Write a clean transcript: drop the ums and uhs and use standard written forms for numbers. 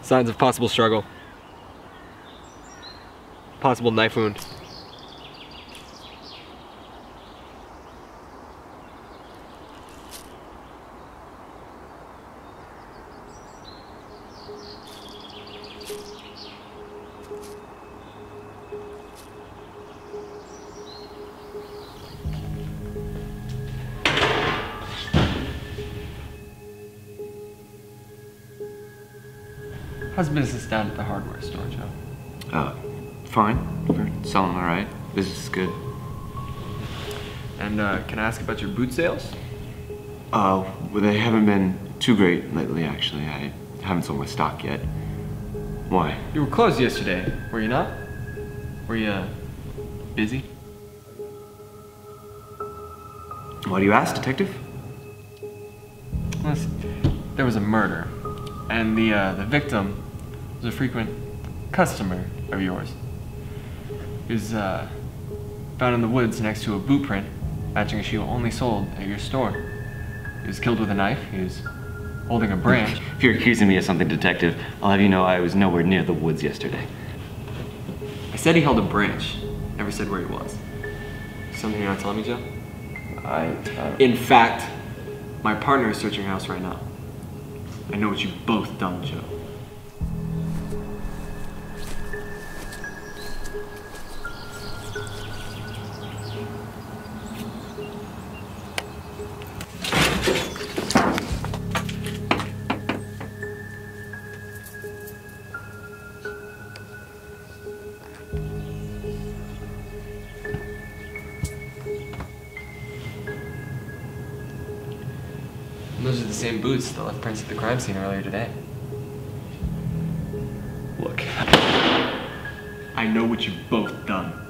Signs of possible struggle. Possible knife wound. How's business down at the hardware store, Joe? Fine. We're selling all right. Business is good. And can I ask about your boot sales? Well, they haven't been too great lately, actually. I haven't sold my stock yet. Why? You were closed yesterday, were you not? Were you busy? Why do you ask, Detective? Listen, there was a murder, and the victim was a frequent customer of yours. He was found in the woods next to a boot print matching a shoe only sold at your store. He was killed with a knife. He was holding a branch. If you're accusing me of something, Detective, I'll have you know I was nowhere near the woods yesterday. I said he held a branch. Never said where he was. Something you're not telling me, Joe? In fact, my partner is searching your house right now. I know what you've both done, Joe. Those are the same boots that left prints at the crime scene earlier today. Look, I know what you've both done.